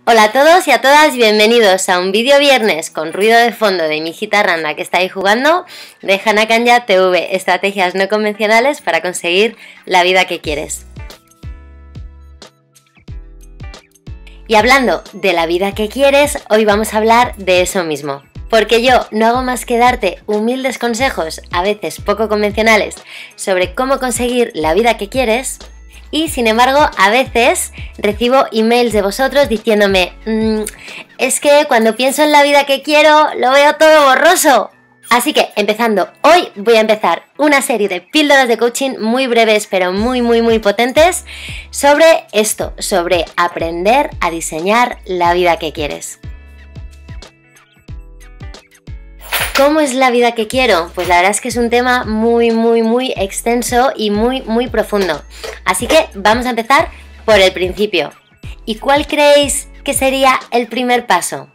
Hola a todos y a todas, bienvenidos a un vídeo viernes con ruido de fondo de mi hijita Randa que está ahí jugando, de Hannah Kanya TV, estrategias no convencionales para conseguir la vida que quieres. Y hablando de la vida que quieres, hoy vamos a hablar de eso mismo. Porque yo no hago más que darte humildes consejos, a veces poco convencionales, sobre cómo conseguir la vida que quieres. Y sin embargo, a veces recibo emails de vosotros diciéndome es que cuando pienso en la vida que quiero, lo veo todo borroso. Así que, empezando, hoy voy a empezar una serie de píldoras de coaching muy breves, pero muy potentes, sobre esto, sobre aprender a diseñar la vida que quieres. ¿Cómo es la vida que quiero? Pues la verdad es que es un tema muy extenso y muy profundo. Así que vamos a empezar por el principio. ¿Y cuál creéis que sería el primer paso?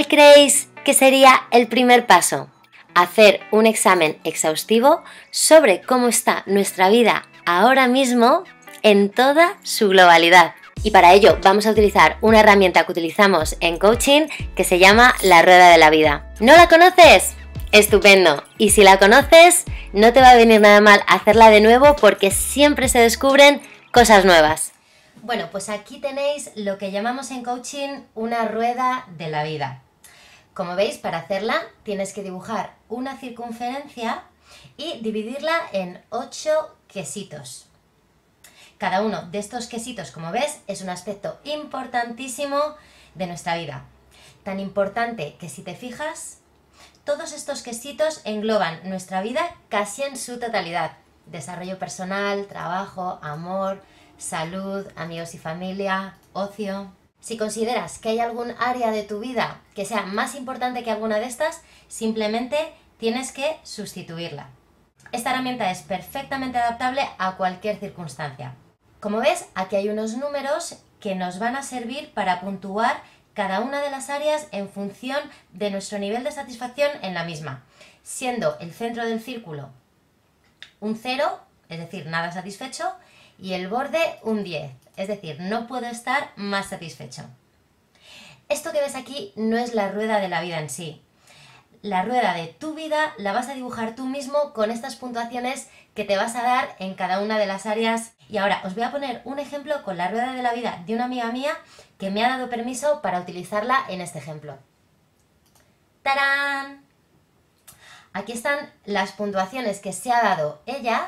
Hacer un examen exhaustivo sobre cómo está nuestra vida ahora mismo en toda su globalidad. Y para ello vamos a utilizar una herramienta que utilizamos en coaching que se llama la rueda de la vida. ¿No la conoces? Estupendo. Y si la conoces, no te va a venir nada mal hacerla de nuevo porque siempre se descubren cosas nuevas. Bueno, pues aquí tenéis lo que llamamos en coaching una rueda de la vida. Como veis, para hacerla tienes que dibujar una circunferencia y dividirla en 8 quesitos. Cada uno de estos quesitos, como ves, es un aspecto importantísimo de nuestra vida. Tan importante que si te fijas, todos estos quesitos engloban nuestra vida casi en su totalidad. Desarrollo personal, trabajo, amor, salud, amigos y familia, ocio. Si consideras que hay algún área de tu vida que sea más importante que alguna de estas, simplemente tienes que sustituirla. Esta herramienta es perfectamente adaptable a cualquier circunstancia. Como ves, aquí hay unos números que nos van a servir para puntuar cada una de las áreas en función de nuestro nivel de satisfacción en la misma, siendo el centro del círculo un 0, es decir, nada satisfecho, y el borde un 10, es decir, no puedo estar más satisfecho. Esto que ves aquí no es la rueda de la vida en sí. La rueda de tu vida la vas a dibujar tú mismo con estas puntuaciones que te vas a dar en cada una de las áreas. Y ahora os voy a poner un ejemplo con la rueda de la vida de una amiga mía que me ha dado permiso para utilizarla en este ejemplo. ¡Tarán! Aquí están las puntuaciones que se ha dado ella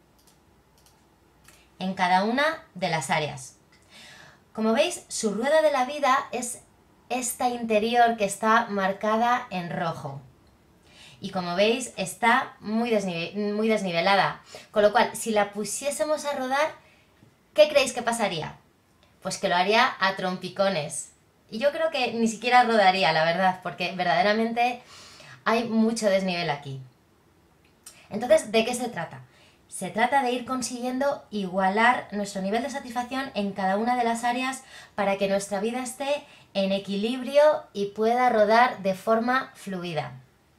en cada una de las áreas. Como veis, su rueda de la vida es esta interior que está marcada en rojo. Y como veis, está muy desnivelada. Con lo cual, si la pusiésemos a rodar, ¿qué creéis que pasaría? Pues que lo haría a trompicones. Y yo creo que ni siquiera rodaría, la verdad, porque verdaderamente hay mucho desnivel aquí. Entonces, ¿de qué se trata? Se trata de ir consiguiendo igualar nuestro nivel de satisfacción en cada una de las áreas para que nuestra vida esté en equilibrio y pueda rodar de forma fluida.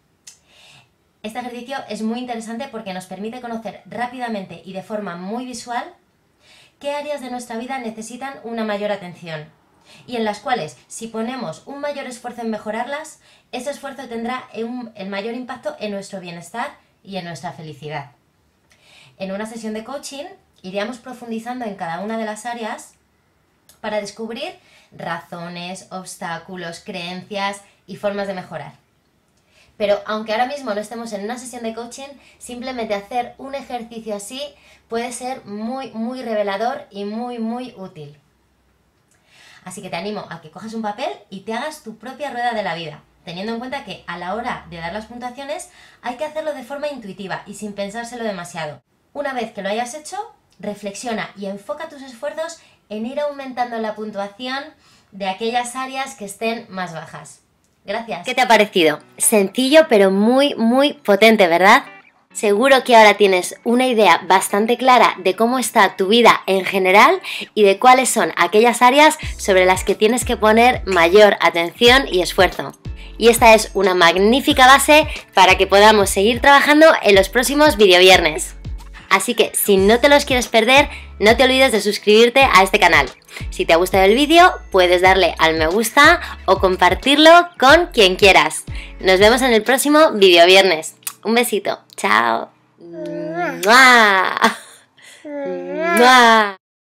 Este ejercicio es muy interesante porque nos permite conocer rápidamente y de forma muy visual qué áreas de nuestra vida necesitan una mayor atención y en las cuales, si ponemos un mayor esfuerzo en mejorarlas, ese esfuerzo tendrá el mayor impacto en nuestro bienestar y en nuestra felicidad. En una sesión de coaching iríamos profundizando en cada una de las áreas para descubrir razones, obstáculos, creencias y formas de mejorar. Pero aunque ahora mismo no estemos en una sesión de coaching, simplemente hacer un ejercicio así puede ser muy revelador y muy útil. Así que te animo a que cojas un papel y te hagas tu propia rueda de la vida, teniendo en cuenta que a la hora de dar las puntuaciones hay que hacerlo de forma intuitiva y sin pensárselo demasiado. Una vez que lo hayas hecho, reflexiona y enfoca tus esfuerzos en ir aumentando la puntuación de aquellas áreas que estén más bajas. Gracias. ¿Qué te ha parecido? Sencillo pero muy potente, ¿verdad? Seguro que ahora tienes una idea bastante clara de cómo está tu vida en general y de cuáles son aquellas áreas sobre las que tienes que poner mayor atención y esfuerzo. Y esta es una magnífica base para que podamos seguir trabajando en los próximos videoviernes. Así que si no te los quieres perder, no te olvides de suscribirte a este canal. Si te ha gustado el vídeo, puedes darle al me gusta o compartirlo con quien quieras. Nos vemos en el próximo video viernes. Un besito. Chao. ¡Mua! ¡Mua!